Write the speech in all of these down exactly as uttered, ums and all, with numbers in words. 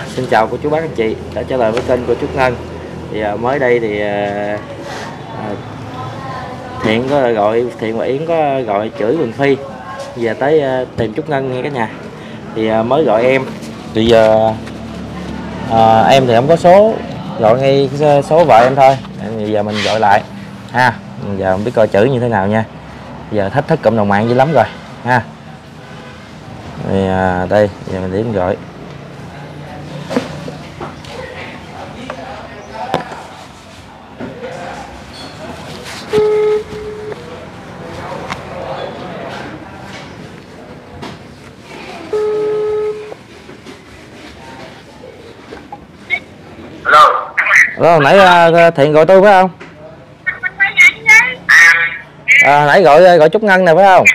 Xin chào cô chú bác anh chị đã trở lại với kênh của Trúc Ngân. Thì à, mới đây thì à, à, Thiện có gọi Thiện và Yến có gọi chửi Quỳnh Phi về tới à, tìm Trúc Ngân nha cả nhà. Thì à, mới gọi em thì giờ à, em thì không có số, gọi ngay số vợ em thôi. Bây giờ mình gọi lại ha. Giờ không biết coi chửi như thế nào nha. Giờ thách thức cộng đồng mạng dữ lắm rồi ha. Thì à, đây giờ mình điểm gọi. Alo. Alo, nãy uh, Thiện gọi tôi phải không? À, nãy gọi gọi Trúc Ngân nè phải không?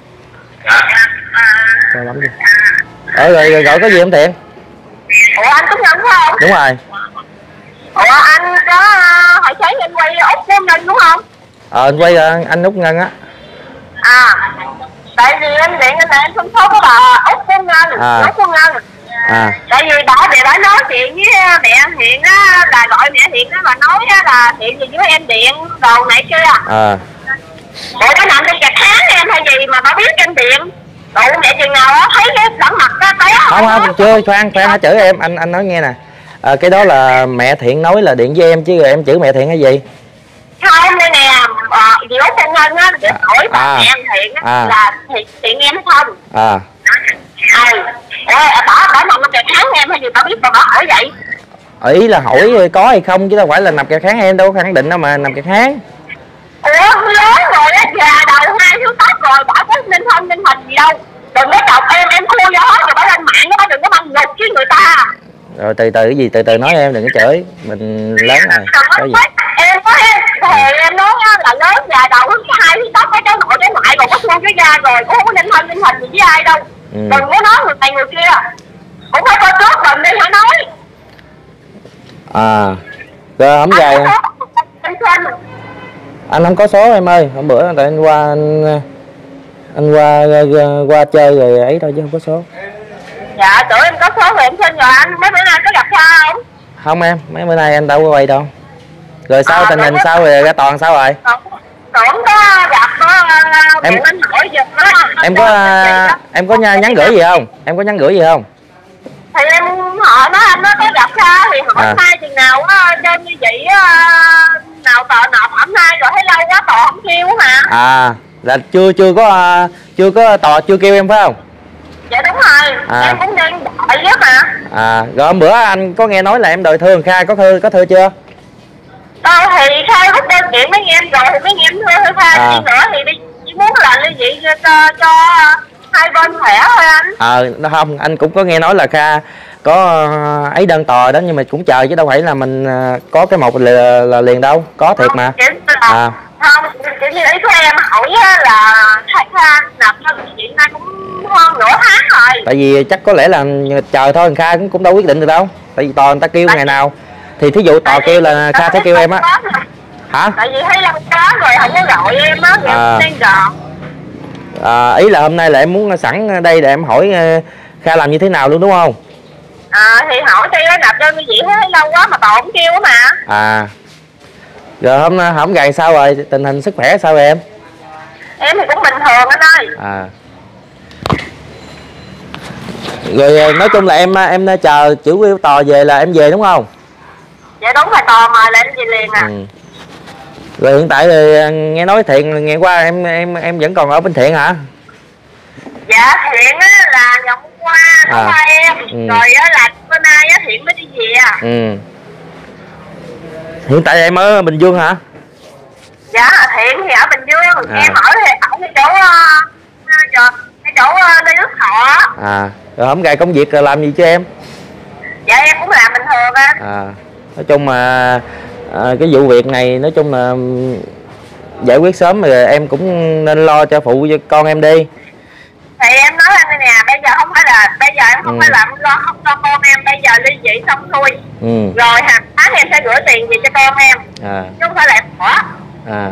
Sao lắm đi. Ờ rồi, rồi gọi có gì không Thiện? Ủa anh Trúc Ngân phải không? Đúng rồi. Ủa anh có hồi sáng anh quay Úc Trúc Ngân đúng không? Ờ anh quay uh, anh Úc Ngân á. À, tại vì anh điện anh là em không số của bà Úc Trúc Ngân, À. Úc Trúc Ngân. À. Tại vì bà để bà nói chuyện với mẹ Thiện á, là gọi mẹ Thiện á, bà nói á là Thiện gì với em điện đồ này kia. À. Bộ cái nằm trong chặt tháng em hay gì mà bà biết em điện. Đủ mẹ chừng nào á thấy cái đẳng mặt á té. Không không chưa, khoan khoan hả chửi em, anh anh nói nghe nè. À, cái đó là mẹ Thiện nói là điện với em chứ rồi em chửi mẹ Thiện hay gì? Không đây nè, ờ, dì Út Trúc Ngân á, để hỏi bà À. mẹ em Thiện á, À. là Thiện, Thiện em hay không? À. Ừ. Ê, bà bà nằm trong chặt tháng em hay gì bà biết bà bà hỏi vậy? Ý là hỏi có hay không chứ đâu phải là nằm kẹt kháng, em đâu có khẳng định đâu mà nằm kẹt kháng. Ủa lớn rồi á, già đầu hai thiếu tóc rồi, bà có ninh thân ninh hình gì đâu. Đừng có chọc em, em khui ra hết rồi bà lên mạng đó, bà đừng có băng ngục với người ta. Rồi từ từ cái gì từ từ nói em, đừng có chửi, mình lớn rồi. Có gì? Em có em, thì em nói là lớn già đầu có hai thiếu tóc, có cháu nội cháu ngoại rồi có xương cái da rồi, cũng không có ninh thân ninh hình gì với ai đâu. Ừ. Đừng có nói người này người kia. Cũng phải coi trước mình đi hả nói. À. Rồi không dài. Anh xem. Anh không có số em ơi, hôm bữa tại anh qua anh anh qua qua chơi rồi ấy thôi chứ không có số. Dạ tưởng em có số rồi em xin rồi anh. Mấy bữa nay có gặp Kha không? Không em, mấy bữa nay anh đâu có quay đâu. Rồi sao À, tình hình có... sao rồi ra toàn sao rồi? Tưởng có gặp có em anh hỏi giùm đó. Em có em có nhắn gửi gì không? Em có nhắn gửi gì không? Thì em hỏi nó anh nó có gặp Kha thì hỏi À. hai chừng nào á cho như vậy á, nào tờ nộp ẩm nay rồi thấy lâu quá tờ không kêu hả? À là chưa chưa có chưa có tò chưa kêu em phải không? Dạ đúng rồi, À. em cũng đang đợi á mà. À rồi hôm bữa anh có nghe nói là em đòi thưa Kha, có thưa có thưa chưa? Ờ thì Kha rút đơn kiện mấy em rồi thì mấy em thưa Kha À. gì nữa thì đi chỉ muốn là ly dị cho, cho, cho hai bên khỏe thôi anh. Ờ à, không, anh cũng có nghe nói là Kha có ấy đơn tòa đó, nhưng mà cũng chờ chứ đâu phải là mình có cái một là, là liền đâu, có thiệt mà. À. Không, kiểu như ý của em hỏi là thay Kha nộp đơn chuyện nay cũng hơn nửa tháng rồi. Tại vì chắc có lẽ là chờ thôi, Kha cũng cũng đâu quyết định được đâu. Tại vì tòa người ta kêu ngày nào thì thí dụ tòa kêu là Kha sẽ kêu em á. Hả? Tại vì thấy lâu quá rồi không có gọi em á, thì À. em đang gọn. À, ý là hôm nay là em muốn sẵn đây để em hỏi Kha làm như thế nào luôn đúng không? À thì hỏi đi á, nộp đơn như vậy thấy lâu quá mà tòa không kêu á mà. À. Rồi hôm hôm gần sao rồi, tình hình sức khỏe sao rồi em? Em thì cũng bình thường anh ơi. À. Rồi nói chung là em em chờ chữ quyết tòa về là em về đúng không? Dạ đúng rồi, tòa mời là em về liền à. Ừ. Rồi hiện tại thì nghe nói Thiện ngày qua em em em vẫn còn ở bên Thiện hả? Dạ Thiện á là ngày hôm qua À. hôm qua em. Ừ. Rồi á là bữa nay á Thiện mới đi về à. Ừ. Hiện tại em ở Bình Dương hả? Dạ Thiện thì ở Bình Dương. À. Em ở thì ở cái chỗ uh, cái chỗ uh, Lê Đức Thọ. À. Rồi hôm ngày công việc là làm gì cho em? Dạ em cũng làm bình thường á. À. Nói chung mà à, cái vụ việc này nói chung là giải quyết sớm rồi em cũng nên lo cho phụ cho con em đi. Thì em nói anh đây nè, bây giờ không phải là bây giờ em không Ừ. phải làm lo không cho con em, bây giờ ly dị xong xuôi. Ừ. Rồi hàng tháng em sẽ gửi tiền về cho con em. À. Chứ không phải là em bỏ. À.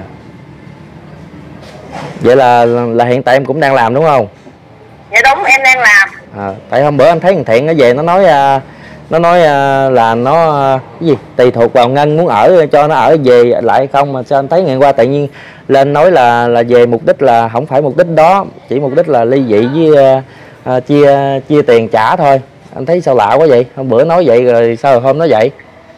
Vậy là là hiện tại em cũng đang làm đúng không? Dạ đúng, em đang làm. À, tại hôm bữa anh thấy thằng Thiện nó về nó nói à, nó nói uh, là nó uh, cái gì tùy thuộc vào Ngân muốn ở cho nó ở về lại hay không, mà sao anh thấy ngày qua tự nhiên lên nói là là về mục đích là không phải mục đích đó, chỉ mục đích là ly dị với uh, uh, chia chia tiền trả thôi. Anh thấy sao lạ quá vậy, hôm bữa nói vậy rồi sao hôm nói vậy?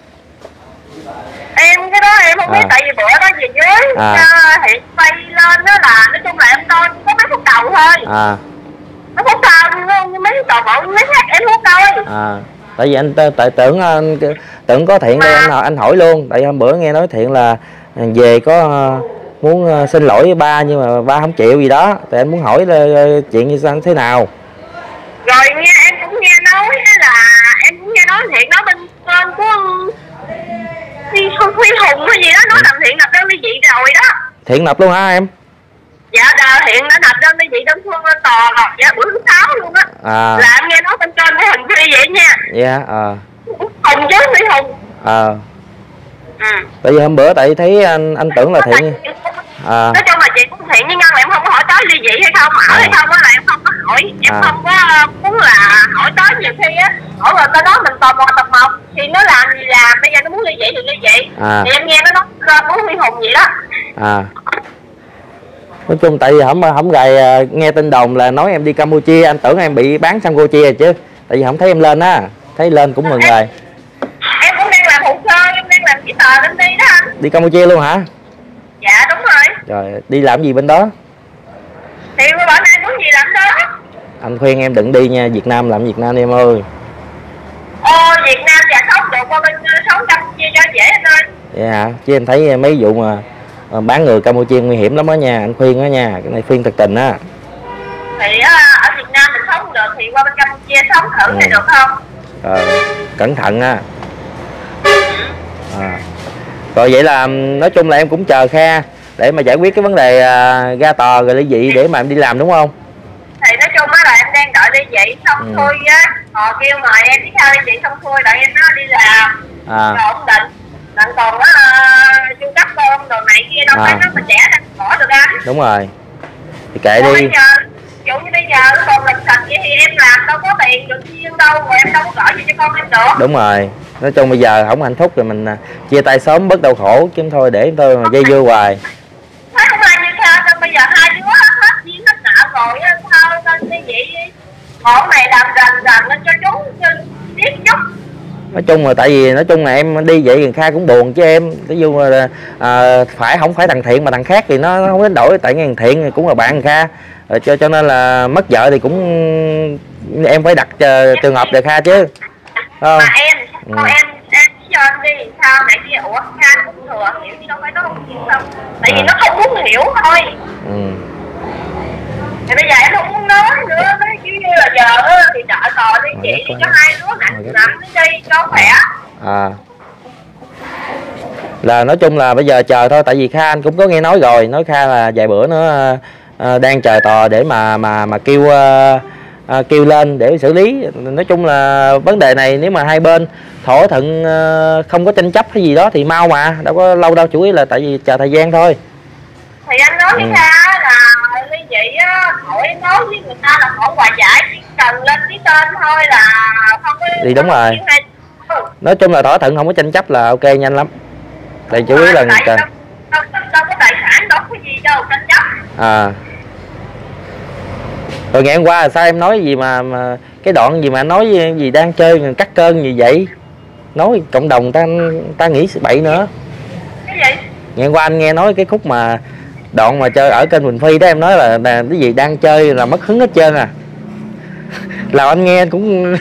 Em cái đó em không à. biết, tại vì bữa đó về dưới à. hiện vay lên đó là nói chung là em coi có mấy phút đầu thôi à. mấy phút sau mấy tờ bộ mấy khác em không coi à. Tại vì anh tại tưởng anh tưởng có Thiện đây, anh anh hỏi luôn, tại hôm bữa nghe nói Thiện là về có muốn xin lỗi với ba nhưng mà ba không chịu gì đó, thì anh muốn hỏi là chuyện như sao thế nào. Rồi nghe em cũng nghe nói là em cũng nghe nói Thiện đó bên bên của Huy Hùng hay gì đó nói rằng Thiện nộp đơn ly dị rồi đó. Thiện nộp luôn hả em? Dạ đờ, Thiện đã nộp đơn ly dị đơn phương lên tòa rồi, dạ bữa thứ sáu luôn á. À. Là em nghe nói bên trên của Hùng Phi vậy nha. Dạ yeah, ờ. À. Hùng chứ Huy Hùng. Ờ. À. Ừ. Tại vì hôm bữa tại thấy anh anh tưởng là Thiện. À. Nói chung là chị cũng Thiện với Ngân là em không có hỏi tới ly dị hay không, ở à. hay không á là em không có hỏi, em à. không có muốn là hỏi tới, nhiều khi á hỏi rồi tới đó mình tò mò tập mộc thì nó làm gì làm, bây giờ nó muốn ly dị thì ly dị. À. Thì em nghe nó nói muốn Huy Hùng gì đó. À. Nói chung tại vì không không gài nghe tin đồn là nói em đi Campuchia, anh tưởng em bị bán sang Campuchia rồi chứ, tại vì không thấy em lên á, thấy lên cũng mừng em, rồi. Em cũng đang làm hồ sơ, em đang làm giấy tờ lên đi đó anh. Đi Campuchia luôn hả? Dạ đúng rồi. Rồi đi làm gì bên đó? Thì bữa nay muốn gì làm đó. Anh khuyên em đừng đi nha, Việt Nam làm Việt Nam em ơi. Ồ, Việt Nam dạ sống được qua bên sống Campuchia cho dễ anh ơi. Vậy hả? Chứ em thấy mấy vụ mà bán người Campuchia nguy hiểm lắm đó nha, anh khuyên đó nha, cái này khuyên thật tình á. Thì ở Việt Nam mình sống được thì qua bên Campuchia sống thử ừ. thì được không? Ờ, cẩn thận á. À. Rồi vậy là nói chung là em cũng chờ Kha để mà giải quyết cái vấn đề uh, ra tòa rồi ly dị để mà em đi làm đúng không? Thì nói chung á là em đang đợi ly dị xong ừ. xuôi á, họ kêu mời em đi theo ly dị xong xuôi đợi em nó đi làm à. rồi ổn định. Đặng còn á chu cấp con đồ này kia đâu à. phải nó mình trẻ ra bỏ được anh. Đúng rồi. Thì kệ Còn đi. Bây giờ, ví dụ như bây giờ còn làm sạch vậy thì em làm đâu có tiền được riêng đâu, rồi em đâu có gửi gì cho con em được. Đúng rồi. Nói chung bây giờ không hạnh phúc rồi mình uh, chia tay sớm bớt đau khổ chứ thôi để tôi mà dây dưa hoài. Thấy không ai như sao đâu, bây giờ hai đứa hết duyên hết nợ rồi sao nên như vậy món này làm rành rành lên cho chú biết chút. Nói chung là tại vì nói chung là em đi vậy Kha cũng buồn chứ em, ví dụ là à, phải không phải thằng Thiện mà thằng khác thì nó, nó không đến đổi, tại thằng Thiện cũng là bạn Kha rồi, cho cho nên là mất vợ thì cũng em phải đặt uh, trường hợp về Kha chứ. Không. Mà em, ừ. em em cho anh đi sao này kia, ủa Kha cũng thừa hiểu chứ đâu phải nó không hiểu đâu, tại à. vì nó không muốn hiểu thôi. Ừ. Thì bây giờ em không muốn nói nữa, nói chứ như là giờ thì đợi tòa đi chị đi cho hai đứa nặng nặng đi cho khỏe. À. Là nói chung là bây giờ chờ thôi, tại vì Kha anh cũng có nghe nói rồi, nói Kha là vài bữa nữa uh, đang chờ tòa để mà mà mà kêu uh, uh, kêu lên để xử lý. Nói chung là vấn đề này nếu mà hai bên thỏa thuận uh, không có tranh chấp hay gì đó thì mau mà, đâu có lâu đâu, chủ yếu là tại vì chờ thời gian thôi. Thì anh nói với ừ. Kha là ly dị á, hỏi nói với người ta là hỏi hòa giải, chỉ cần lên ký tên thôi là không có. Thì đúng rồi. Nói chung là thỏa thuận không có tranh chấp là ok nhanh lắm. Tại chủ yếu là người ta đâu, đâu, đâu có tài sản đâu có gì đâu tranh chấp. À. Rồi ngày hôm qua là sao em nói gì mà, mà cái đoạn gì mà nói gì đang chơi cắt cơn gì vậy? Nói cộng đồng ta ta nghĩ bậy nữa. Cái gì? Ngày hôm qua anh nghe nói cái khúc mà đoạn mà chơi ở kênh Quỳnh Phi đó, em nói là, là cái gì đang chơi là mất hứng hết trơn à. Là anh nghe cũng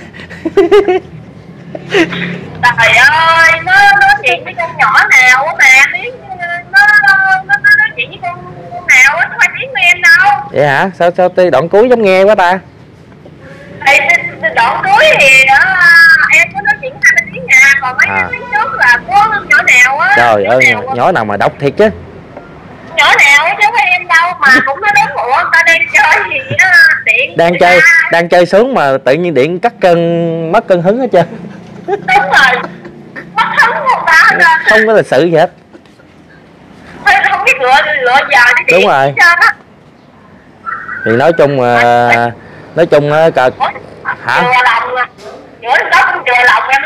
trời ơi, nó nói chuyện với con nhỏ nào mà tiếng nó nó nó nói chuyện với con nào á, không phải tiếng của em đâu. Vậy hả? Sao sao tới đoạn cuối giống nghe quá ta? Thì đoạn cuối thì uh, em có nói chuyện hai bên tiếng nhà, còn mấy à. tiếng trước là có nhỏ nào á. Trời ơi, nào nhỏ nào mà độc thiệt chứ. Nhỏ nào chứ không phải em đâu mà cũng nói đúng, ủa người ta đang chơi gì á, điện đang chơi ta... đang chơi sướng mà tự nhiên điện cắt cân mất cân hứng hết trơn. Đúng rồi, mất hứng không ta, không có lịch sự gì hết, không biết lựa lựa giờ để đúng rồi. Thì nói chung mà nói chung á cả hả? Chừa lòng, chừa đó cũng chừa lòng em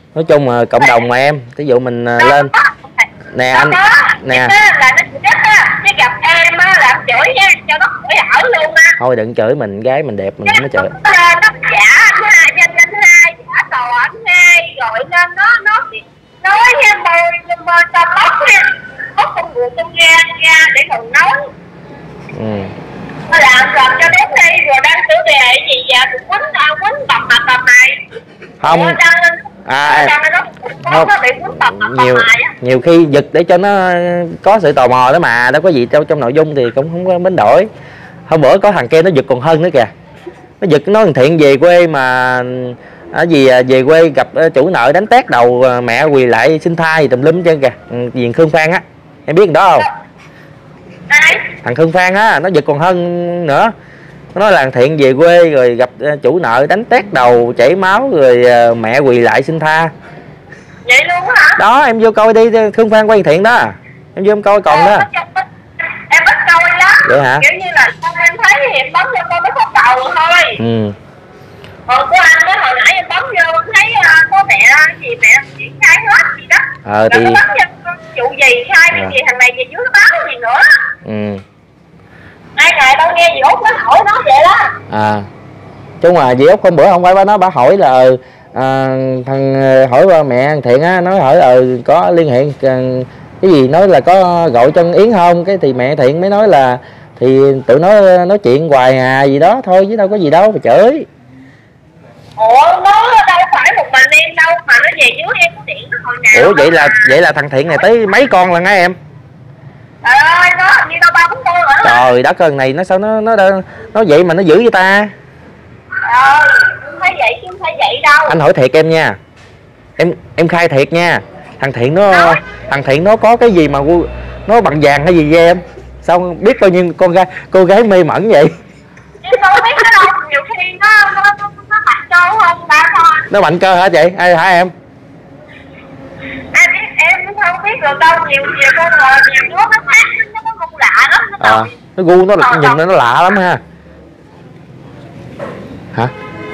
nói chung là cộng đồng mà em, ví dụ mình uh, lên nè anh nè là nó chết á, chứ gặp em á là em chửi nha, cho nó khỏi ở luôn á. Thôi đừng chửi mình, gái mình đẹp mình nó chửi. Nó giả anh hai, danh anh hai, giả tò anh hai, rồi nên nó nó nói nha, mời mời tao bóc nha, bóc con ruột con ra ra để còn nói. Ừ. Nó làm làm cho đến đây rồi đang sửa đề gì vậy, quýnh tao quýnh bập bập bập này. Không. Ủa, à không, nhiều nhiều khi giật để cho nó có sự tò mò đó mà, đâu có gì đâu, trong nội dung thì cũng không có biến đổi. Hôm bữa có thằng kia nó giật còn hơn nữa kìa, nó giật nó thằng Thiện về quê mà ở gì về quê gặp chủ nợ đánh tét đầu mẹ quỳ lại xin tha gì tùm lum chứ kìa. Gì Khương Phan á, em biết đó không? Thằng Khương Phan á, nó giật còn hơn nữa. Nó nói là thằng Thiện về quê rồi gặp chủ nợ đánh tét đầu chảy máu rồi mẹ quỳ lại xin tha. Vậy luôn hả? Đó em vô coi đi, Khương Phan quay Thiện đó, em vô em coi còn đó. Em ít coi lắm. Vậy hả? Kiểu như là em thấy thì em bấm cho con nó có cầu thôi. Ừ. Còn của anh đó hồi nãy em bấm vô em thấy uh, có mẹ gì mẹ triển khai hết gì đó. Ờ thì. Rồi bấm cho vụ gì khai cái à. gì thằng này về dưới nó báo cái gì nữa. Ừ. Ai ngày tao nghe dì Út nó hỏi nó vậy đó. À. Chứ mà dì Út hôm bữa không phải bà nó bà hỏi là à, thằng hỏi ba mẹ thằng Thiện á, nói hỏi ờ có liên hệ cái gì, nói là có gọi cho Yến không, cái thì mẹ Thiện mới nói là thì tụi nó nói chuyện hoài à gì đó thôi chứ đâu có gì đâu mà chửi. Ủa nó đâu phải một mình em đâu mà nó về dưới em có điện nó hồi nào. Ủa vậy là mà. Vậy là thằng Thiện này tới mấy con lần hả em? Trời ơi nó như đâu ba bốn con rồi đó. Trời đất ơi, này nó sao nó nó nó, nó vậy mà nó dữ vậy ta? Ờ không phải vậy chứ không phải vậy đâu. Anh hỏi thiệt em nha, em em khai thiệt nha, thằng Thiện nó Nói. thằng Thiện nó có cái gì mà nó bằng vàng hay gì với em? Sao biết bao nhiêu con gái cô gái mê mẩn vậy? Em đâu biết nó đâu, nhiều khi nó nó nó, nó mạnh cơ hơn ba thôi. Nó mạnh cơ hả chị? Ai hả em? Em biết em không biết được đâu, nhiều nhiều con rồi nhiều đứa nó khác nó có gu lạ lắm nó. À, nó gu nó là nhìn nó nó lạ lắm ha. Hả?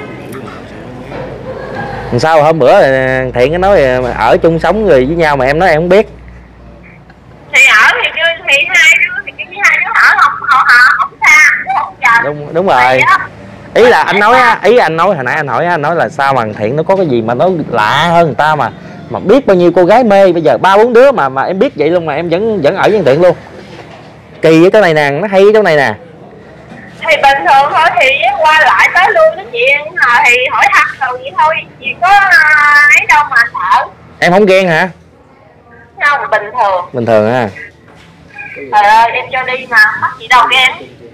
Sao hôm bữa Thiện nó nói ở chung sống người với nhau mà em nói em không biết. Thì ở thì chứ thì hai đứa thì chứ hai đứa ở không họ họ không xa không gần. Đúng đúng rồi. Ý là anh nói á, ý anh nói hồi nãy anh hỏi anh nói là sao mà Thiện nó có cái gì mà nó lạ hơn người ta mà mà biết bao nhiêu cô gái mê, bây giờ ba bốn đứa mà mà em biết vậy luôn mà em vẫn vẫn ở với Thiện luôn. Kỳ ở chỗ này nè, nó hay ở chỗ này nè. Thì bình thường thôi thì qua lại tới luôn nói chuyện thì hỏi thăm rồi vậy thôi, chỉ có ấy đâu mà sợ. Em không ghen hả? Không, bình thường. Bình thường ha. Trời ơi em cho đi mà mắc gì đâu ghen.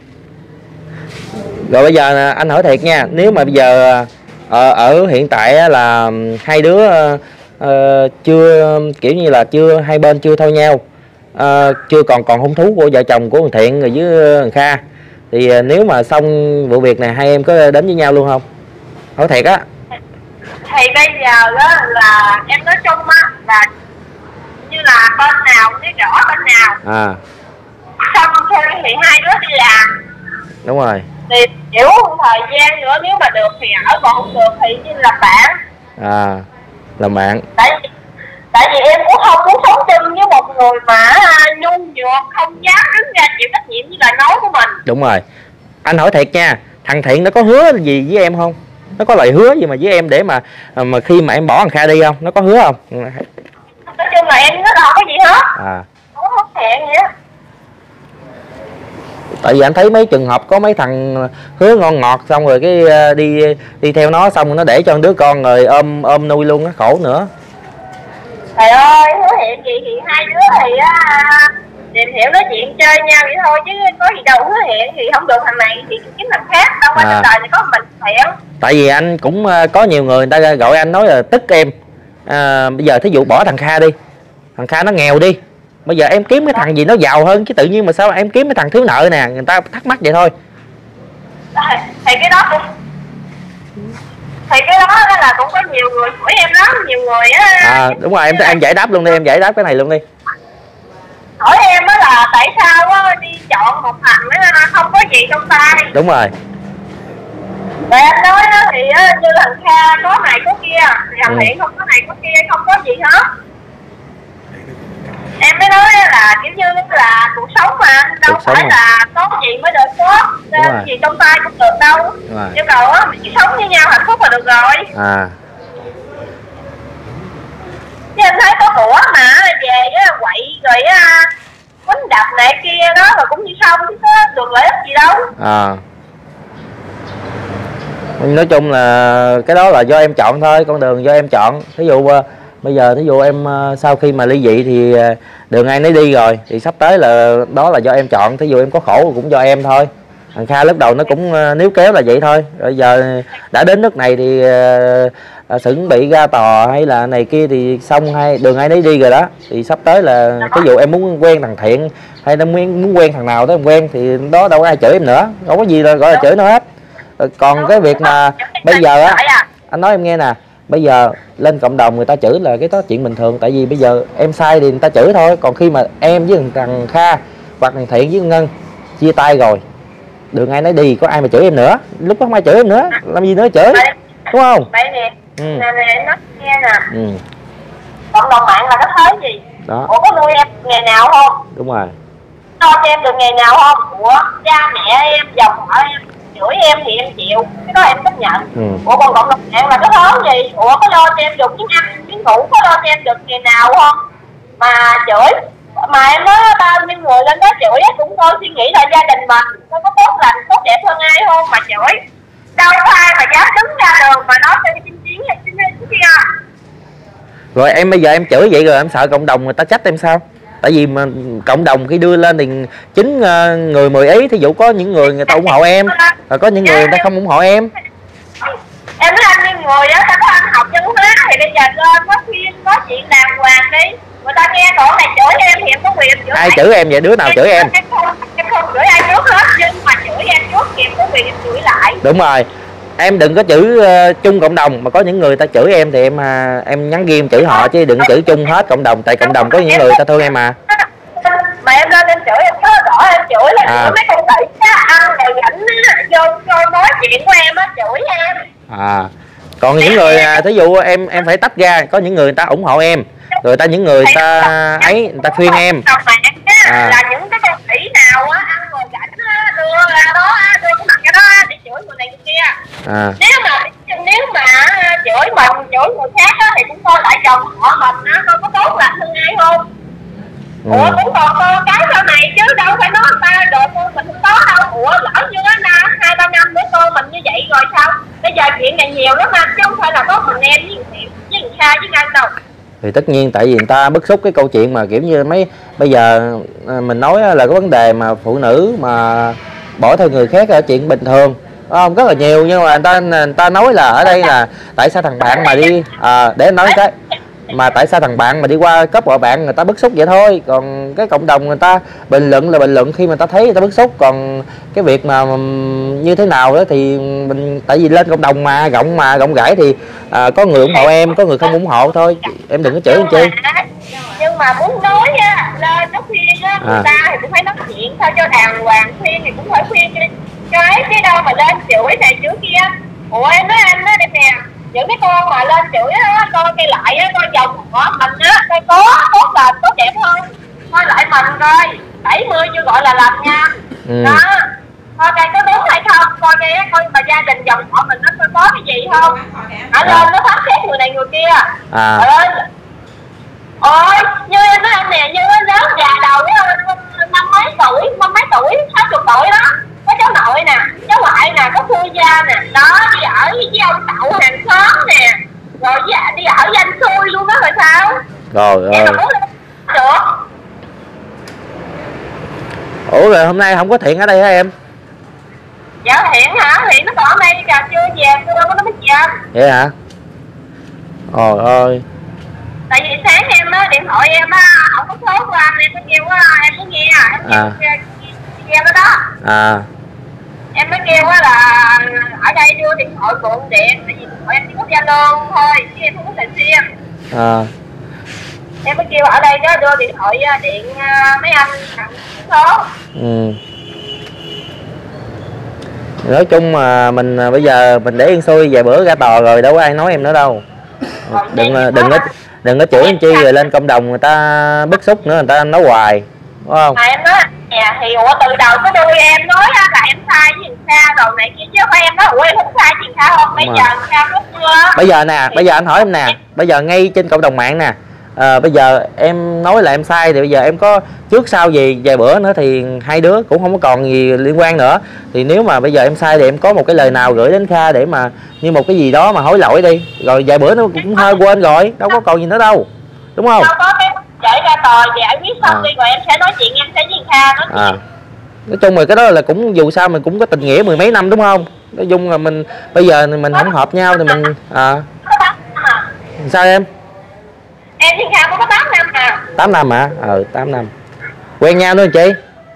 Rồi bây giờ anh hỏi thiệt nha, nếu mà bây giờ ở, ở hiện tại là hai đứa uh, chưa kiểu như là chưa hai bên chưa thôi nhau, uh, chưa còn còn hung thú của vợ chồng của thằng Thiện rồi với thằng Kha, thì nếu mà xong vụ việc này hai em có đến với nhau luôn không? Hỏi thiệt á. Thì bây giờ á là em nói chung á là như là bên nào nói rõ bên nào. À. Xong thôi thì hai đứa đi làm. Đúng rồi. Thì kiểu thời gian nữa nếu mà được thì ở, còn không được thì như là bạn. À, làm bạn. Tại vì tại vì em cũng không muốn sống chung với một người mà nhu nhược, không dám đứng ra chịu trách nhiệm với lời nói của mình. Đúng rồi. Anh hỏi thiệt nha, thằng Thiện nó có hứa gì với em không? Nó có lời hứa gì mà với em để mà mà khi mà em bỏ thằng Kha đi không? Nó có hứa không? Nói chung là em nó đâu có gì hết. À. Không có hẹn gì á. Tại vì anh thấy mấy trường hợp có mấy thằng hứa ngon ngọt xong rồi cái đi đi theo nó xong rồi nó để cho đứa con rồi ôm ôm nuôi luôn á, khổ nữa. Trời ơi, hứa hẹn gì thì hai đứa thì á tìm hiểu nói chuyện chơi nhau vậy thôi, chứ có gì đâu hứa hẹn thì không được thằng này thì kiếm thằng khác, đâu có trên đời này có mình hẹn. Tại vì anh cũng có nhiều người người ta gọi anh nói là tức em. À, bây giờ thí dụ bỏ thằng Kha đi, thằng Kha nó nghèo đi, bây giờ em kiếm cái thằng gì nó giàu hơn chứ tự nhiên mà sao em kiếm cái thằng thiếu nợ nè, người ta thắc mắc vậy thôi. Thì cái đó cũng thì cái đó là cũng có nhiều người hỏi em lắm, nhiều người á. À đúng rồi, em em giải đáp luôn đi, em giải đáp cái này luôn đi. Hỏi em á là tại sao á đi chọn một thằng á không có gì trong tay. Đúng rồi. Rồi anh nói á thì á, như thằng Kha có này có kia, thì thằng Thiện ừ. không có này có kia không có gì hết. Em mới nói là kiểu như là cuộc sống mà đâu cuộc phải mà. là có gì mới được tốt, nên gì trong tay cũng được đâu. Yêu cầu á mình chỉ sống với nhau hạnh phúc là được rồi. À. Chứ em thấy có của mà về á quậy rồi á quýnh đập này kia đó rồi cũng như xong chứ có được lợi ích gì đâu. À. Nói chung là cái đó là do em chọn thôi, con đường do em chọn. Thí dụ bây giờ thí dụ em sau khi mà ly dị thì đường ai nấy đi rồi, thì sắp tới là đó là do em chọn. Thí dụ em có khổ cũng do em thôi. Thằng Kha lúc đầu nó cũng níu kéo là vậy thôi. Rồi giờ đã đến nước này thì à, chuẩn bị ra tòa hay là này kia thì xong, hay đường ai nấy đi rồi đó. Thì sắp tới là ví dụ em muốn quen thằng Thiện hay em muốn, muốn quen thằng nào đó em quen thì đó đâu có ai chửi em nữa, không có gì là gọi là chửi nó hết. Còn cái việc mà bây giờ á, anh nói em nghe nè, bây giờ lên cộng đồng người ta chửi là cái đó chuyện bình thường. Tại vì bây giờ em sai thì người ta chửi thôi. Còn khi mà em với thằng Kha hoặc thằng Thiện với Ngân chia tay rồi, đường ai nấy đi, có ai mà chửi em nữa. Lúc đó không ai chửi em nữa, làm gì nữa chửi, đúng không? Vậy nè, ừ. nè nè nói nghe nè, ừ. cộng đồng mạng là cái thế gì? Đó. Ủa có nuôi em ngày nào không? Đúng rồi. Lo cho em được ngày nào không? Ủa cha mẹ em, dòng họ em chửi em thì em chịu, cái đó em chấp nhận. ừ. Ủa còn cộng đồng mạng là cái thế gì? Ủa có lo cho em được tiếng ăn, tiếng ngủ, có lo cho em được ngày nào không? Mà chửi, mà em nói bao nhiêu người lên đó chửi cũng thôi suy nghĩ là gia đình mình nó có tốt lành, tốt đẹp hơn ai không mà chửi. Đâu có ai mà dám đứng ra đường mà nói cho chinh chiến hay chinh chiến kia. Rồi em bây giờ em chửi vậy rồi em sợ cộng đồng người ta trách em sao? Tại vì mà cộng đồng khi đưa lên thì chính người mười ý, thí dụ có những người người ta ủng hộ em, rồi có những người người ta không ủng hộ em. Em nói anh như người á, ta có anh học chân hóa thì bây giờ lên có khuyên, có chuyện đàng hoàng đi. Người ta nghe cổ này chửi em thì em có quyền chửi. Ai chửi em vậy? Đứa nào chửi em? Em không, em không chửi ai trước hết, nhưng mà chửi em trước thì em có quyền em chửi lại. Đúng rồi. Em đừng có chửi uh, chung cộng đồng, mà có những người ta chửi em thì em uh, em nhắn ghim chửi họ, chứ đừng chửi chung hết cộng đồng. Tại cộng đồng có những người ta thương em mà. Mà em lên em chửi em có rõ em chửi là à. chửi mấy con khỉ á, ăn rồi rảnh vô coi nói chuyện của em á, chửi em. À. Còn những người uh, thí dụ em em phải tách ra, có những người người ta ủng hộ em, rồi ta những người ta ấy người ta khuyên em. À. Là những cái con khỉ nào á ăn rồi rảnh đưa ra đó, đưa cái mặt ra đó để chửi người này người kia. À. Nếu mà nếu mà chửi mình chửi người khác á thì cũng coi lại chồng họ mình á, coi có tốt lành hơn ai không. ừ. Ủa cũng còn coi cái sau này chứ đâu phải nói người ta rồi con mình không có đâu. Ủa lỡ như á na hai ba năm nữa con mình như vậy rồi sao? Bây giờ chuyện này nhiều lắm mà, chứ không phải là có mình em với Thiện với người Kha với Ngân đâu. Thì tất nhiên tại vì người ta bức xúc cái câu chuyện mà kiểu như mấy bây giờ mình nói là cái vấn đề mà phụ nữ mà bỏ theo người khác là chuyện bình thường, không? Rất là nhiều, nhưng mà người ta người ta nói là ở đây là tại sao thằng bạn mà đi à, để nói cái mà tại sao thằng bạn mà đi qua cấp gọi bạn người ta bức xúc vậy thôi. Còn cái cộng đồng người ta bình luận là bình luận khi mà ta thấy người ta bức xúc. Còn cái việc mà như thế nào đó thì mình tại vì lên cộng đồng mà rộng mà rộng rãi thì à, có người ủng hộ em, có người không ủng hộ thôi. Em đừng có chửi em chi. Nhưng mà muốn nói á, lên nó khuyên á, người à. ta thì cũng phải nói chuyện sao cho đàng hoàng, khuyên thì cũng phải khuyên cho, cho ấy chứ đâu mà lên chửi này chửi kia. Ủa em nói anh á, đây nè, những cái con mà lên chửi á, coi cây lại á, coi dòng của mình á, coi có tốt là tốt đẹp hơn. Coi lại mình coi, bảy mươi chưa gọi là làm nha. ừ. Đó, coi cây có đúng hay không, coi cây á, coi mà gia đình dòng họ mình nó coi có cái gì không. Hả lên nó phán xét người này người kia. À. Ơi, ôi, như em nói anh nè, như anh lớn già đầu á, năm mấy tuổi, năm mấy tuổi, sáu chục tuổi đó. Có cháu nội nè, cháu ngoại nè, có phu gia nè, đó đi ở với ông cậu hàng xóm nè, rồi với, đi ở với anh xui luôn đó rồi sao? Rồi ơi. Được. Ủa rồi hôm nay không có Thiện ở đây hả em? Dạ Thiện hả? Thiện nó còn ở đây cả chưa về, chưa đâu có nó mới về. Vậy hả? Ôi ơi. Tại vì sáng em á, điện thoại em á, không có số của anh, em mới kêu á, em mới nghe, em à. nghe, nghe nó đó. À. Em mới kêu á là ở đây đưa điện thoại mượn điện, tại vì điện thoại em chỉ có Zalo thôi, chứ em không có tiền sim. À. Em mới kêu ở đây đó đưa điện thoại điện mấy anh thằng số. Ừ. Nói chung mà mình bây giờ mình để yên xuôi, vài bữa ra tòa rồi đâu có ai nói em nữa đâu. đừng đừng có đừng có chửi anh chi rồi lên cộng đồng người ta bức xúc nữa, người ta nói hoài đúng không? Mà em nói nè thì ủa từ đầu cái đuôi em nói là em sai với Kha rồi này kia chứ phải em nói ủa em không sai với Kha không? Bây giờ Kha có chưa? Bây giờ nè, bây giờ anh hỏi em nè, bây giờ ngay trên cộng đồng mạng nè, à, bây giờ em nói là em sai thì bây giờ em có trước sau gì vài bữa nữa thì hai đứa cũng không có còn gì liên quan nữa, thì nếu mà bây giờ em sai thì em có một cái lời nào gửi đến Kha để mà như một cái gì đó mà hối lỗi đi, rồi vài bữa nó cũng hơi quên rồi, đâu có còn gì nữa đâu, đúng không? Đâu có cái giải ra tòa giải quyết xong à. Đi rồi em sẽ nói chuyện em sẽ với Kha nói chuyện. À. Nói chung rồi cái đó là cũng dù sao mình cũng có tình nghĩa mười mấy năm đúng không? Nói chung là mình bây giờ mình không hợp nhau thì mình à sao em? Em với Kha có tám năm à. tám năm hả? Ờ tám năm. Quen nhau nữa chị?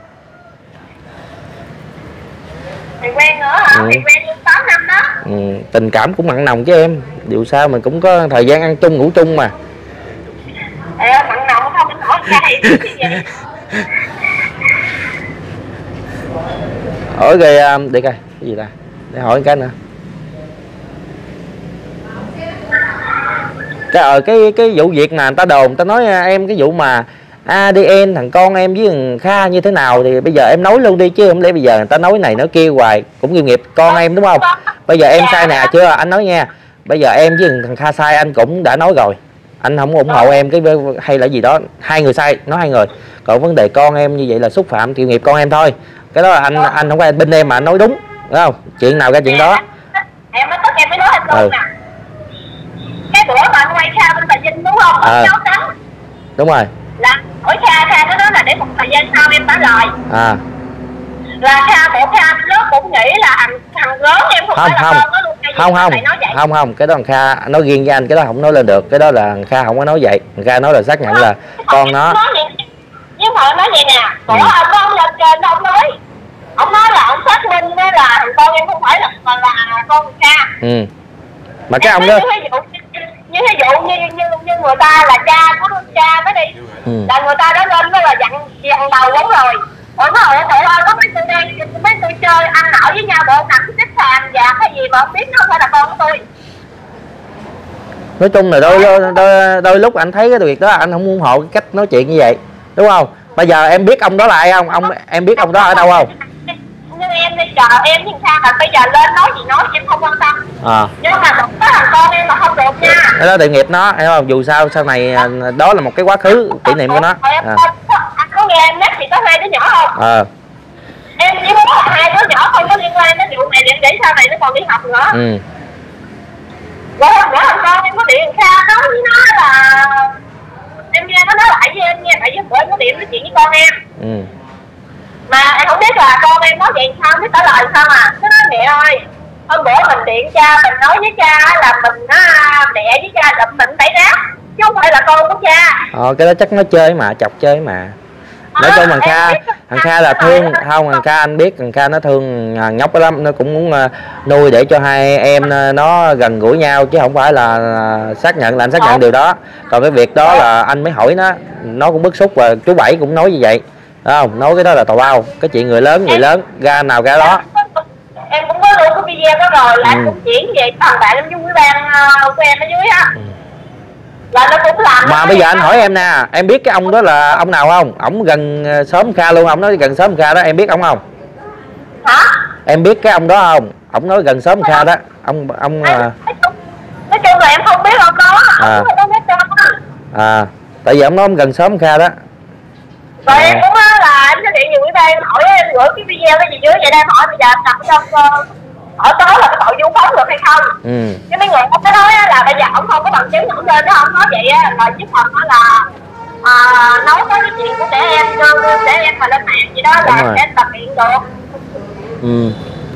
Thì quen nữa hả? Ừ. Thì quen luôn tám năm đó. Ừ, tình cảm cũng mặn nồng chứ em. Dù sao mình cũng có thời gian ăn chung ngủ chung mà. Ờ mặn nồng không mình hỏi Kha thì cái gì? Hỏi rồi để coi cái gì ta? Để hỏi cái nữa. Cái ờ cái cái vụ việc mà người ta đồn người ta nói em cái vụ mà a đê en thằng con em với thằng Kha như thế nào thì bây giờ em nói luôn đi chứ không lẽ bây giờ người ta nói này nói kia hoài cũng nghiệp nghiệp con em đúng không? Bây giờ em sai nè chưa anh nói nha, bây giờ em với thằng Kha sai anh cũng đã nói rồi, anh không ủng hộ em cái hay là gì đó, hai người sai nói hai người, còn vấn đề con em như vậy là xúc phạm tội nghiệp con em thôi, cái đó là anh anh không phải bên em mà anh nói đúng đúng không? Chuyện nào ra chuyện đó. Em mới tức em mới nói anh luôn nè. Cái bữa mà anh quay Kha bên Trà Vinh đúng không? À. Đúng rồi. Là hỏi Kha, Kha nó nói là để một thời gian sau em trả lời. À. Là Kha bộ Kha nó cũng nghĩ là thằng thằng lớn em không, không phải là không. con nó luôn. Không không. Không không, cái đó thằng Kha nói riêng với anh, cái đó không nói lên được, cái đó là thằng Kha không có nói vậy. Thằng Kha nói là xác nhận là không, con nó. Nhưng mà nói vậy nè, bữa ừ. ông ông lên trên ông nói. Ông nói là ông xác minh là thằng con em không phải là mà là con Kha. Ừ. Mà cái ông đó như ví dụ như như như người ta là cha của cha nó đi, ừ. Là người ta đã lên nó là dặn dặn đầu đúng rồi. Ủa nó ủa trời ơi có mấy tôi đang mấy tôi chơi ăn ở với nhau bộ nằm xếp sàn và cái gì mà không biết nó không phải là con của tôi. Nói chung là đôi đôi, đôi, đôi lúc anh thấy cái việc đó anh không ủng hộ cái cách nói chuyện như vậy đúng không? Bây giờ em biết ông đó là ai không? Ông em biết ông đó ở đâu không? Nhưng em đi chờ em nhưng sao mà bây giờ lên nói gì nói em không quan tâm. À. Nhưng mà đụng tới thằng con em mà không được nha. Cái đó tội nghiệp nó, hiểu không? Dù sao sau này đó là một cái quá khứ kỷ niệm của nó. À. Anh có nghe em nhắc thì có hai đứa nhỏ không? Ờ. À. Em chỉ muốn hai đứa nhỏ không có liên quan đến vụ này để, để sau này nó còn đi học nữa. Ừ. Rồi hôm bữa thằng con em có điện Kha nói với nó là em nghe nó nói lại với em nha, tại vì bữa em có điện nói chuyện với con em. Ừ. Mà em không biết là con em nói vậy sao, biết trả lời sao mà. Nó nói mẹ ơi, hôm bữa mình điện cha, mình nói với cha là mình á, mẹ với cha đụng mình phải ráp, chứ không phải là con của cha. Ờ, cái đó chắc nó chơi mà, chọc chơi mà. Nói chung thằng Kha, thằng Kha là thương, không thằng Kha anh biết thằng Kha nó thương nhóc đó lắm, nó cũng muốn nuôi để cho hai em nó gần gũi nhau chứ không phải là xác nhận là anh xác nhận điều đó. Còn cái việc đó là anh mới hỏi nó, nó cũng bức xúc và chú Bảy cũng nói như vậy. Đúng không? Nói cái đó là tào bao, cái chuyện người lớn người lớn ra nào ra đó. Em cũng có luôn cái video đó rồi là ừ. Em cũng chuyển về thằng bạn em với ban của em ở dưới á. Ừ. Là nó cũng làm. Mà bây giờ anh hỏi em nè, em biết cái ông đó là ông nào không? Ổng gần xóm Kha luôn, ông nói gần xóm Kha đó, em biết ông không? Hả? Em biết cái ông đó không? Ổng nói gần xóm Kha đó, ông ông à, nói chung là em không biết ông đó, à. Ông không biết đâu. À, tại vì ông nói ông gần xóm Kha đó. Rồi à. Em cũng là em nói chuyện nhiều với ba em hỏi em gửi cái video cái gì dưới vậy đây em hỏi bây giờ nằm trong ở tới là cái tội vu khống được hay không? Ừ. Chứ mấy người ông có nói là bây giờ ông không có bằng chứng ông lên đó ông nói vậy á là giúp phần đó là à, nói tới cái chuyện của trẻ em trẻ em mà lên mạng gì đó là sẽ tập hiện được. Ừ.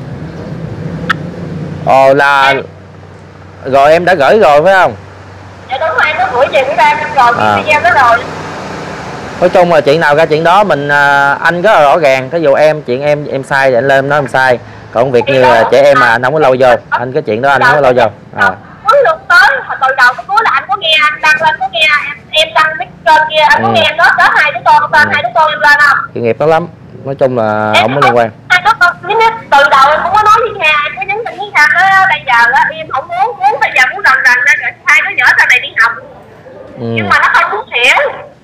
Ồ là rồi em đã gửi rồi phải không? Dạ đúng rồi, em có gửi về với ba em rồi cái à. Video đó rồi. Nói chung là chuyện nào ra chuyện đó mình anh rất là rõ ràng, thí dụ em chuyện em em sai thì anh lên nói em sai, còn việc như là trẻ em mà anh không có lâu vô, anh cái chuyện đó anh không có lâu vô. À. Cuối lượt tới từ đầu tới cuối là anh có nghe anh đăng lên, có nghe em, em đăng cái kênh kia anh có ừ. Nghe em nói tới hai đứa con tên ừ. Hai đứa con em lên không? Chuyên nghiệp đó lắm, nói chung là em không có liên quan. Hai đứa con từ đầu em cũng có nói với Kha, em có nhắn tin với Kha Kha nói bây giờ á em không muốn muốn bây giờ muốn rần rần ra rồi hai đứa nhỏ sau này đi học. Ừ. Nhưng mà nó không muốn hiểu.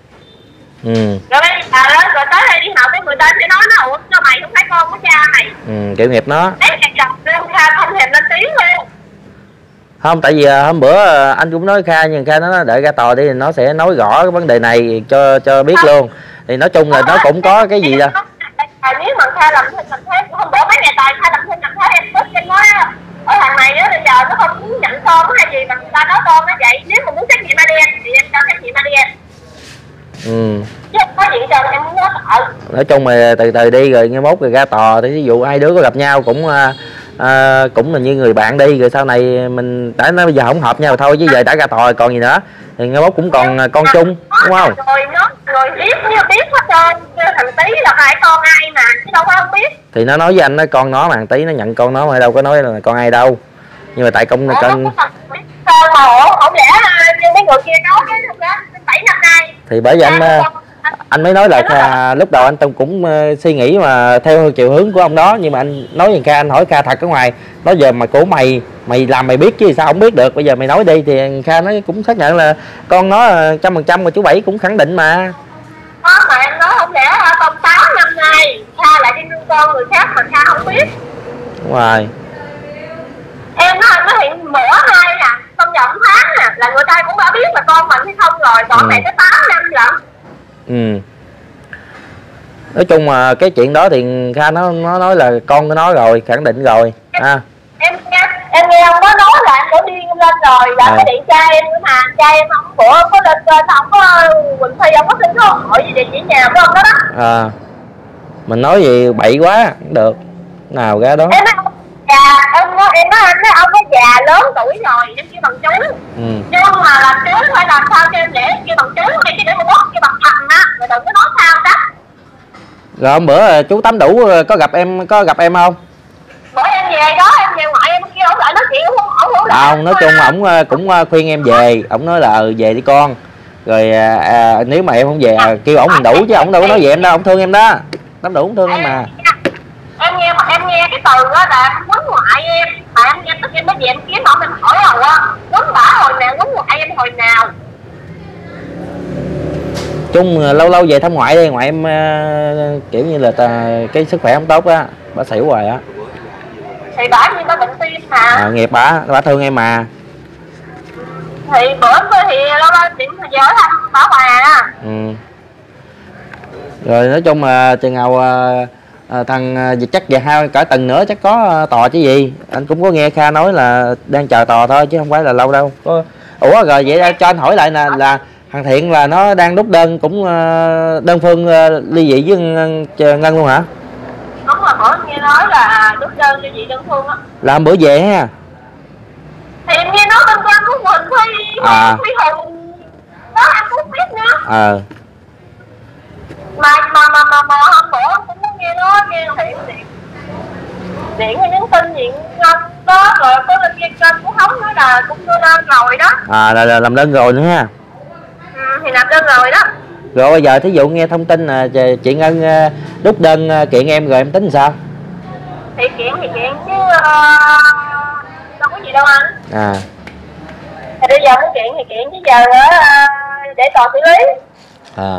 Ừ. Rồi bây giờ đó, rồi tới đây đi học cái người ta sẽ nói nó ủa cho mày không phải con của cha mày. Ừ, kiểu nghiệp nó. Đấy ngày chồng Lương Kha không thèm lên tiếng luôn. Không, tại vì hôm bữa anh cũng nói Kha, nhưng Kha nó đợi ra tòa đi thì nó sẽ nói rõ cái vấn đề này cho cho biết không. Luôn. Thì nói chung là nó cũng có cái gì đâu. À, nếu mà Kha làm thêm làm thế, hôm bữa mấy ngày tài Kha làm thêm làm thế em tức em nói ở thằng này á bây giờ nó không muốn nhận con hay gì mà người ta nói con nó vậy, nếu mà muốn xét nghiệm a đê en thì em cho xét nghiệm a đê en. Ừ. Chứ không có gì đâu em muốn nói sợ. Nói chung là từ từ đi rồi nghe mốt rồi ra tòa thì ví dụ hai đứa có gặp nhau cũng à, cũng là như người bạn đi, rồi sau này mình đã nói bây giờ không hợp nhau thôi chứ giờ đã ra tòa rồi còn gì nữa, thì nghe mốt cũng còn con chung đúng không? Rồi nó rồi biết như biết hết trơn, thằng Tý là phải con ai mà chứ đâu có không biết. Thì nó nói với anh nói con nó mà thằng Tý nó nhận con nó mà đâu có nói là con ai đâu, nhưng mà tại công con sao mà ổ không lẽ như mấy người kia nói cái lúc đó bảy năm nay thì bởi vì anh anh mới nói là Kha, lúc đầu anh cũng uh, suy nghĩ mà theo chiều hướng của ông đó, nhưng mà anh nói với Kha, anh hỏi Kha thật ở ngoài nói giờ mà của mày mày làm mày biết chứ sao không biết được, bây giờ mày nói đi thì Kha nó cũng xác nhận là con nó trăm phần trăm, mà chú Bảy cũng khẳng định mà. Đó mà em nói không lẽ con sáu năm nay Kha lại đi nuôi con người khác mà Kha không biết. Đúng rồi. Em nói anh nói hiện bữa hai nè, trong vòng tháng nè là người ta cũng đã biết là con mình hay không rồi, còn ừ. này tới tám năm lận. Ừ. Nói chung mà cái chuyện đó thì Kha nó nó nói là con của nó rồi, khẳng định rồi. Em, à. em nghe em nghe ông đó nói là anh có điên lên rồi, là à. Cái điện cha em nữa mà cha em không bữa có lên trên không có Quỳnh Thi ông có xin số hỏi gì địa chỉ nhà của ông đó đó. À. Mình nói gì bậy quá cũng được. Nào ra đó. Em nói già, em nói em nói anh nói ông có già lớn tuổi rồi, em kêu bằng chú. Ừ. Nhưng mà làm chú phải làm sao cho em để em kêu bằng chú, hay chứ để một bóp kêu bằng thằng á, rồi đừng có nói sao đó. Rồi hôm bữa chú Tám Đủ có gặp em có gặp em không? Bữa em về đó em về ngoại em kêu ông lại nói chuyện không ổng không lại. Không, nói chung ổng cũng khuyên em về, ổng nói là về đi con. Rồi à, nếu mà em không về à, kêu ổng mình Đủ chứ ổng đâu có nói về em đâu, ổng thương em đó. Tám Đủ thương em mà. Em nghe em nghe cái từ đó là quấn ngoại em, mà em nghe tức em mới về em kiếm ổng em hỏi rồi á, quấn bả hồi nào quấn ngoại em hồi nào. Chung lâu lâu về thăm ngoại đi, ngoại em uh, kiểu như là ta, cái sức khỏe không tốt á, bà xỉu rồi á. Thì bả như nó bệnh tim mà. À, nghiệp bả, bả thương em mà. Thì bữa thì lâu lâu chuyện giờ thăm bả Hòa. Ừ. Rồi nói chung là chừng nào uh, uh, thằng uh, chắc về hai cả tuần nữa chắc có uh, tòa chứ gì. Anh cũng có nghe Kha nói là đang chờ tòa thôi chứ không phải là lâu đâu. Có... Ủa rồi vậy cho anh hỏi lại nè, là thằng Thiện là nó đang đút đơn cũng uh, đơn phương uh, ly dị với Ngân, Ngân luôn hả? Đúng rồi, bữa nghe nói là đút đơn ly dị đơn phương á. Làm bữa về ha? Thì em nghe nói bên Quang của Quỳnh Thi, à. Thi Hùng đó em cũng biết nữa. Ờ. Mà mà mà mà mà hôm bữa cũng có nghe nói nghe Thiện điện điện hay nhắn tin gì Ngân đó, rồi có lên nghe kênh cũng không nói là cũng đưa đơn rồi đó. À là, là làm đơn rồi nữa ha. Ừ, thì làm đơn rồi đó. Rồi bây giờ thí dụ nghe thông tin là chị Ngân đút đơn kiện em rồi em tính sao? Thì kiện thì kiện chứ uh, đâu có gì đâu anh. À. Thì bây giờ muốn kiện thì kiện chứ giờ nữa uh, để tòa xử lý. À.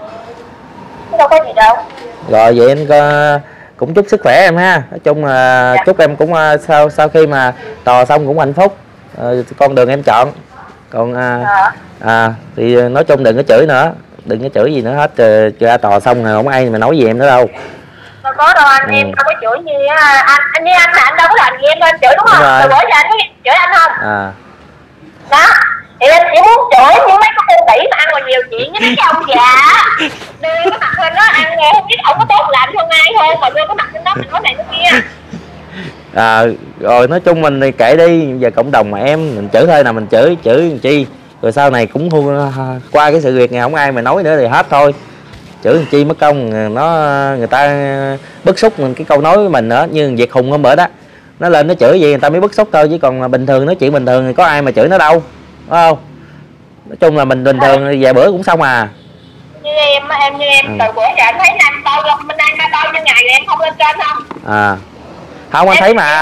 Chứ đâu có gì đâu. Rồi vậy em có, cũng chúc sức khỏe em ha. Nói chung là dạ. Chúc em cũng uh, sau sau khi mà tòa xong cũng hạnh phúc. Uh, con đường em chọn. Còn uh, dạ. À thì nói chung đừng có chửi nữa, đừng có chửi gì nữa hết, ra tòa xong rồi không ai mà nói gì em nữa đâu. Đâu có đâu anh, ừ. Em đâu có chửi như anh anh như anh là anh đâu có làm gì em đâu anh chửi đúng không? Rồi, rồi bữa giờ anh có chửi anh không? À. Đó thì em chỉ muốn chửi những mấy cái con đĩ mà ăn còn nhiều chuyện với mấy cái ông già đưa cái mặt lên đó ăn nghe không biết ổng có tốt làm cho ai thôi mà đưa cái mặt lên đó mình nói này nói kia. À, rồi nói chung mình thì kệ đi, giờ cộng đồng mà em mình chửi thôi nào mình chửi chửi làm chi, rồi sau này cũng qua cái sự việc này không ai mà nói nữa thì hết thôi, chửi làm chi mất công nó người ta bức xúc mình cái câu nói với mình nữa, như Việt Hùng hôm bữa đó nó lên nó chửi gì người ta mới bức xúc thôi, chứ còn bình thường nói chuyện bình thường thì có ai mà chửi nó đâu, đúng không? Nói chung là mình bình thường vài bữa cũng xong à. Như em em như em ừ. Từ bữa giờ anh thấy anh bao bên anh bao nhiêu ngày rồi em không lên trên không? À không anh em thấy mà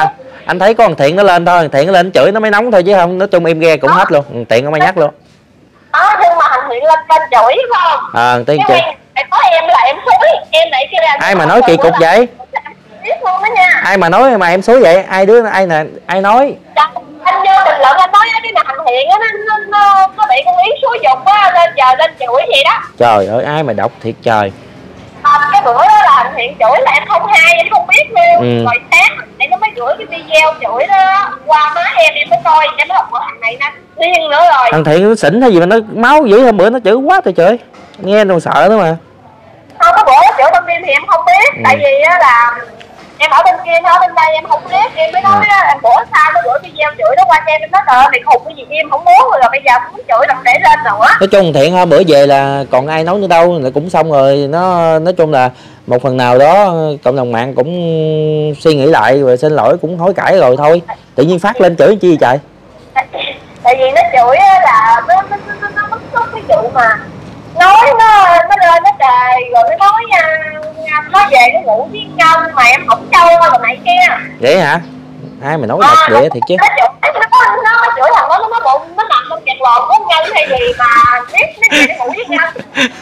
anh thấy có thằng Thiện nó lên thôi, Thiện nó lên chửi nó mới nóng thôi chứ không nói chung em ghe cũng hết luôn. Thiện nó mới nhắc luôn. Đó, nhưng mà thằng Thiện lên lên chửi phải không? À Thiện chửi. Có em là em xúi, em này kia là ai mà nói kỳ cục vậy? Biết luôn đó nha. Ai mà nói mà em xúi vậy? Ai đứa ai nè, ai nói? Anh vô bình luận anh nói cái thằng Thiện á nó nó nó bị con Yến xúi dục á, lên giờ lên chửi vậy đó. Trời ơi ai mà đọc thiệt trời. À, cái bữa đó là thằng Thiện chửi là em không hay, em không biết luôn. Ừ. Rồi sáng em nó mới gửi cái video chửi đó qua má em, em mới coi, em mới học bữa thằng này nó điên nữa rồi. Thằng Thiện nó xỉn hay gì mà nó máu dữ, hôm bữa nó chửi quá trời trời. Nghe nó sợ nữa mà. Không, có bữa nó chửi bên kia thì em không biết, ừ. Tại vì á là em ở bên kia, ở bên đây em không biết, em mới nói à. Em bữa sau nó gửi video chửi nó qua cho em, em nói trời mày khùng cái gì em không muốn rồi, bây giờ muốn chửi đừng để lên nữa. Nói chung Thiện ha, bữa về là còn ai nói nữa đâu, là cũng xong rồi. Nó nói chung là một phần nào đó cộng đồng mạng cũng suy nghĩ lại rồi xin lỗi cũng hối cải rồi thôi. Tự nhiên phát lên chửi chi vậy trời? Tại vì nó chửi là nó nó nó nó bức xúc cái vụ mà nói nó nó lên nó trời rồi nó nói uh, nó về nó ngủ với nhau mà em không trâu rồi này kia. Vậy hả? Ai mà nói à, thật vậy thiệt chứ? Nó chửi nó nó chửi thằng đó nó bụng nó nằm trong kẹt lòn của nhân hay gì mà biết nó về nó ngủ với nhau.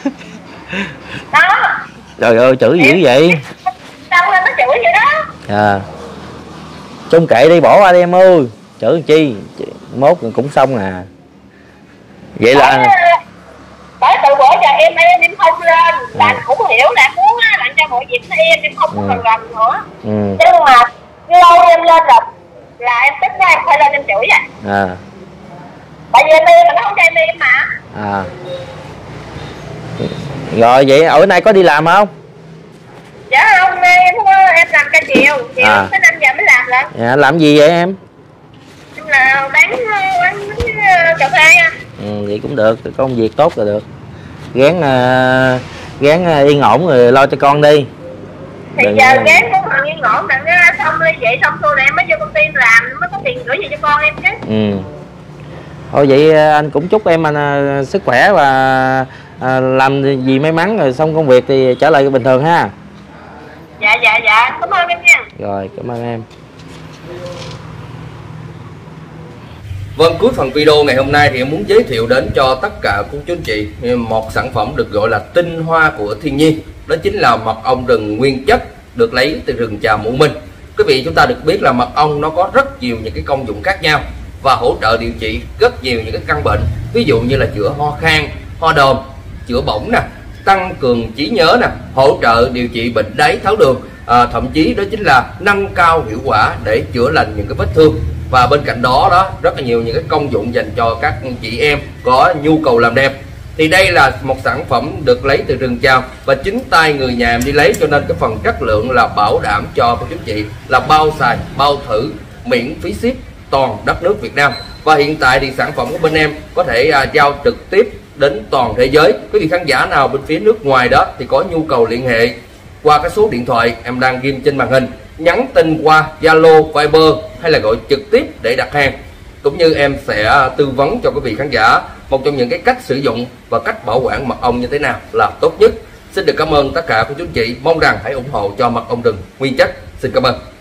Đó. Trời ơi chửi dữ vậy? Xong lên nó chửi vậy đó. À. Chung kệ đi, bỏ qua đi em ơi. Chửi chi? Mốt cũng xong à. Vậy là bởi từ bữa giờ em em em không lên là anh cũng hiểu là muốn làm cho mọi việc nó em em không có cần làm nữa. Ừ. Nhưng mà lâu em lên rồi là em tức ra em phải lên em chửi vậy. À. Tại vì em em mà nó không cho em em mà. À. Rồi vậy ở nay có đi làm không? Dạ không, em em làm ca chiều, chiều à. Tới năm giờ mới làm lại. Dạ, làm gì vậy em? Em là bán quán cà phê nha. Ừ, vậy cũng được, công việc tốt là được. Gán uh, gán yên ổn rồi lo cho con đi. Thì đừng... giờ gán cũng còn yên ổn, đừng xong đi vậy xong rồi em mới vô công ty làm mới có tiền gửi về cho con em chứ. Ừ. Thôi vậy anh cũng chúc em anh uh, sức khỏe và uh, làm gì may mắn rồi xong công việc thì trở lại bình thường ha. Dạ dạ dạ, cảm ơn em nha. Rồi, cảm ơn em. Vâng, cuối phần video ngày hôm nay thì em muốn giới thiệu đến cho tất cả cô chú anh chị một sản phẩm được gọi là tinh hoa của thiên nhiên. Đó chính là mật ong rừng nguyên chất được lấy từ rừng trà Mũ Minh. Quý vị chúng ta được biết là mật ong nó có rất nhiều những cái công dụng khác nhau và hỗ trợ điều trị rất nhiều những cái căn bệnh. Ví dụ như là chữa ho khan, ho đờm, chữa bỏng nè, tăng cường trí nhớ nè, hỗ trợ điều trị bệnh đái tháo đường, à, thậm chí đó chính là nâng cao hiệu quả để chữa lành những cái vết thương. Và bên cạnh đó đó rất là nhiều những cái công dụng dành cho các chị em có nhu cầu làm đẹp. Thì đây là một sản phẩm được lấy từ rừng tràm và chính tay người nhà em đi lấy, cho nên cái phần chất lượng là bảo đảm cho các chú chị là bao xài, bao thử, miễn phí ship toàn đất nước Việt Nam. Và hiện tại thì sản phẩm của bên em có thể à, giao trực tiếp đến toàn thế giới. Quý vị khán giả nào bên phía nước ngoài đó thì có nhu cầu liên hệ qua cái số điện thoại em đang ghim trên màn hình, nhắn tin qua Zalo, Viber hay là gọi trực tiếp để đặt hàng. Cũng như em sẽ tư vấn cho quý vị khán giả một trong những cái cách sử dụng và cách bảo quản mật ong như thế nào là tốt nhất. Xin được cảm ơn tất cả các chú chị, mong rằng hãy ủng hộ cho mật ong rừng nguyên chất. Xin cảm ơn.